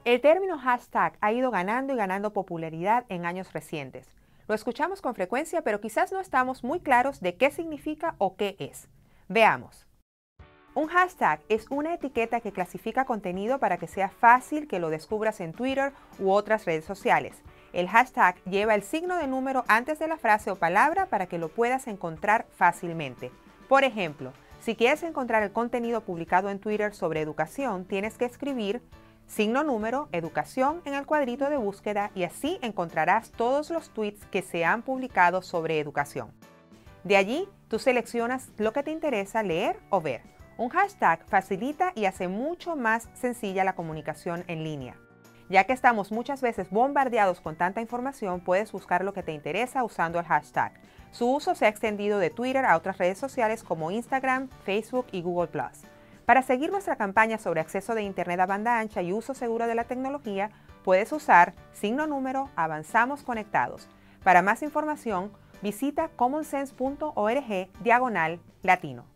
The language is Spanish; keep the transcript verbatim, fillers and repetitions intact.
El término hashtag ha ido ganando y ganando popularidad en años recientes. Lo escuchamos con frecuencia, pero quizás no estamos muy claros de qué significa o qué es. Veamos. Un hashtag es una etiqueta que clasifica contenido para que sea fácil que lo descubras en Twitter u otras redes sociales. El hashtag lleva el signo de número antes de la frase o palabra para que lo puedas encontrar fácilmente. Por ejemplo, si quieres encontrar el contenido publicado en Twitter sobre educación, tienes que escribir signo número, educación en el cuadrito de búsqueda y así encontrarás todos los tweets que se han publicado sobre educación. De allí, tú seleccionas lo que te interesa leer o ver. Un hashtag facilita y hace mucho más sencilla la comunicación en línea. Ya que estamos muchas veces bombardeados con tanta información, puedes buscar lo que te interesa usando el hashtag. Su uso se ha extendido de Twitter a otras redes sociales como Instagram, Facebook y Google plus. Para seguir nuestra campaña sobre acceso de Internet a banda ancha y uso seguro de la tecnología, puedes usar signo número Avanzamos Conectados. Para más información, visita commonsense punto org diagonal latino.